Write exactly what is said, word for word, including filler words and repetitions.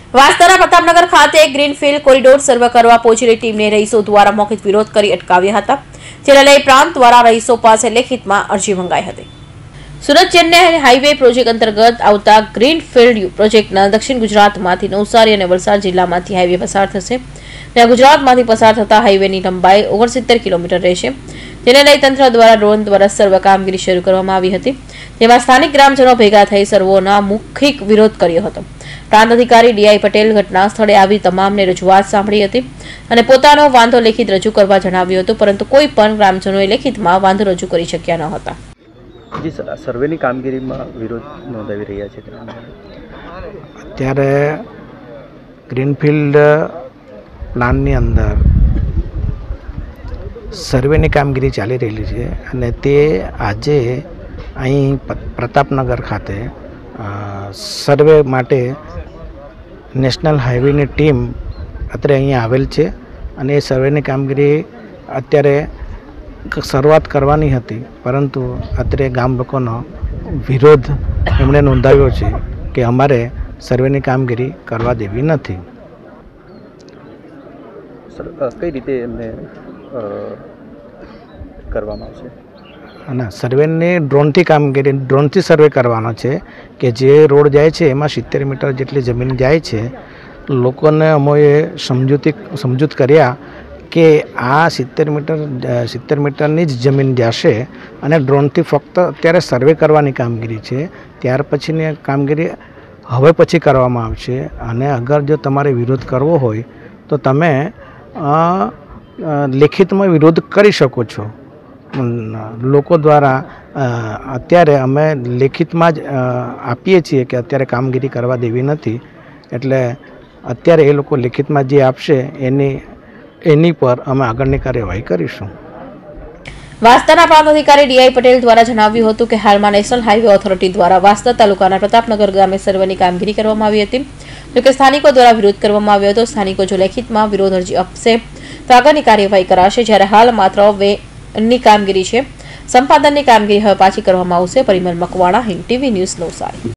વાસ્તવના પ્રતાપનગર ખાતે greenfield corridor સર્વે કરવા પહોંચેલી ટીમને રહીશો દ્વારા મૌખિક વિરોધ કરી અટકાવ્યા હતા, જેને લઈ પ્રાંત દ્વારા રહીશો પાસે લેખિતમાં અરજી મંગાઈ હતી. સુરત ચેન્નઈ હાઈવે પ્રોજેક્ટ અંતર્ગત આવતા ગ્રીનફિલ્ડ પ્રોજેક્ટના દક્ષિણ ગુજરાતમાંથી નવસારી અને વલસાડ જિલ્લામાંથી હાઈવે પસાર થશે. ત્યાં ગુજરાતમાંથી પસાર થતા હાઈવેની લંબાઈ ઓગણસિત્તેર કિલોમીટર રહેશે, જેને લઈ તંત્ર દ્વારા ડ્રોન દ્વારા સર્વે કામગીરી શરૂ કરવામાં આવી હતી. જેમાં સ્થાનિક ગ્રામજનો ભેગા થઈ સર્વેનો મૌખિક વિરોધ કર્યો હતો. પ્રાંત અધિકારી ડીઆઈ પટેલ ઘટના સ્થળે આવી તમામને રજૂઆત સાંભળી હતી અને પોતાનો વાંધો લેખિત રજૂ કરવા જણાવ્યું હતું, પરંતુ કોઈ પણ ગ્રામજનોએ લેખિતમાં વાંધો રજૂ કરી શક્યા ન હતા. જી સર, સર્વેની કામગીરીમાં વિરોધ નોંધાવી રહ્યા છે. અત્યારે ગ્રીનફિલ્ડ પ્લાનની અંદર સર્વેની કામગીરી ચાલી રહેલી છે અને તે આજે અહીં પ્રતાપનગર ખાતે સર્વે માટે નેશનલ હાઈવેની ટીમ અત્યારે અહીંયા આવેલ છે અને એ સર્વેની કામગીરી અત્યારે શરૂઆત કરવાની હતી, પરંતુ અત્યારે ગામ લોકોનો વિરોધ એમણે નોંધાવ્યો છે કે અમારે સર્વેની કામગીરી કરવા દેવી નથી. કઈ રીતે એમને કરવામાં આવશે? ના, સર્વેની ડ્રોનથી કામગીરી ડ્રોનથી સર્વે કરવાનો છે કે જે રોડ જાય છે એમાં સિત્તેર મીટર જેટલી જમીન જાય છે. લોકોને અમોએ સમજૂતી સમજૂત કર્યા કે આ સિત્તેર મીટર સિત્તેર મીટરની જ જમીન જશે અને ડ્રોનથી ફક્ત અત્યારે સર્વે કરવાની કામગીરી છે. ત્યાર પછીની કામગીરી હવે પછી કરવામાં આવશે. અને અગર જો તમારે વિરોધ કરવો હોય તો તમે લેખિતમાં વિરોધ કરી શકો છો. લોકો દ્વારા અત્યારે અમે લેખિતમાં જ આપીએ છીએ કે અત્યારે કામગીરી કરવા દેવી નથી, એટલે અત્યારે એ લોકો લેખિતમાં જે આપશે એની એની પર અમે આગળની કાર્યવાહી કરીશું. વાસ્તવના પ્રાંત અધિકારી ડીઆઈ પટેલ દ્વારા જણાવ્યું હતું કે હાલમાં નેશનલ હાઈવે ઓથોરિટી દ્વારા વાસ્તવ તાલુકાના પ્રતાપનગર ગામે સર્વેની કામગીરી કરવામાં આવી હતી, જોકે સ્થાનિકો દ્વારા વિરોધ કરવામાં આવ્યો હતો. સ્થાનિકો જો લેખિતમાં વિરોધ અરજી આપશે તો આગળની કાર્યવાહી કરાશે. જ્યારે હાલ માત્ર વેની કામગીરી છે, સંપાદનની કામગીરી હવે પાછી કરવામાં આવશે. Parimal Makwana, Hind TV news, Navsari.